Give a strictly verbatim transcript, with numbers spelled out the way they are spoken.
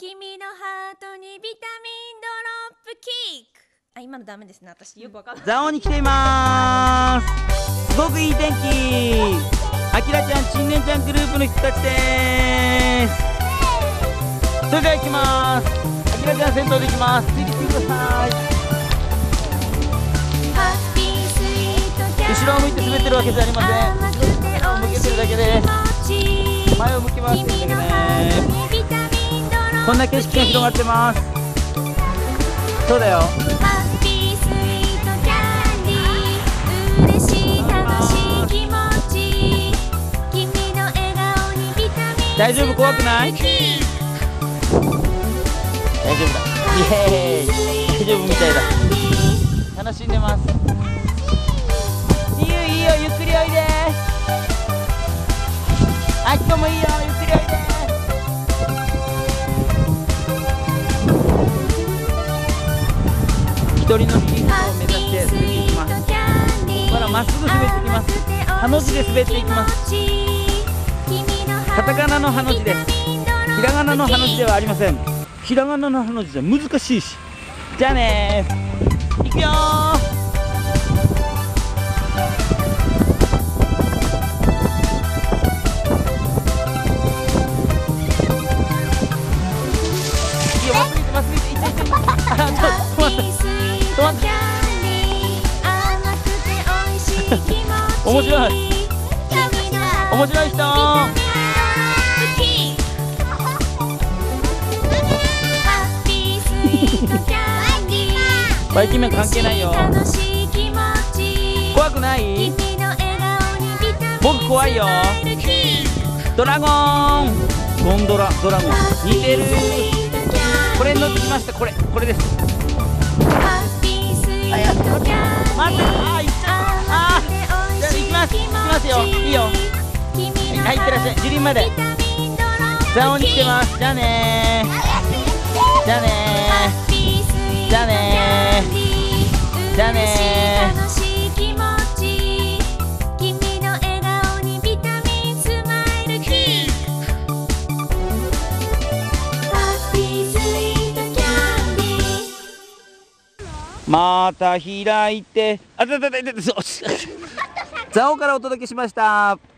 君のハートにビタミンドロップキック。あ、今のダメですね。私よくわかんない。 蔵王に来ています。すごくいい天気。あきらちゃん、ちんねんちゃんグループの人たちです。それでは行きます。あきらちゃん先頭で行きます。ついてきてください。後ろを向いて滑ってるわけじゃありません。後ろを向けてるだけです。前を向き回してるだけです。こんな景色が広がってます。そうだよ。大丈夫、怖くない？大丈夫だ。イエーイ。大丈夫みたいだ。楽しんでます。いいよいいよ、ゆっくりおいで。あっこもいいよ、ゆっくりおいで。一人のリリースを目指して滑っていきます。ここからまっすぐ滑っていきます。ハの字で滑っていきます。カタカナのハの字です。ひらがなのハの字ではありません。ひらがなのハの字じゃ難しいし。じゃあねー、いくよー。いいよ、まっすぐ行ってまっすぐ行って、いっちゃいっちゃい。あ、ちょっと止まった止まった。面白い面白い人。バイキンマン関係ないよ。怖くない？僕怖いよ。ドラゴンゴンドラドラゴン似てる。これに乗ってきました。これこれです。あ、やった待って、あー、行っちゃった。あー、じゃあ行きます行きますよ。いいよ。はい、行ってらっしゃい。樹林まで蔵王に来てます。じゃあねー、じゃあねー、じゃあねー、じゃあねー。また開いて、あたたたたた、そう。蔵王からお届けしました。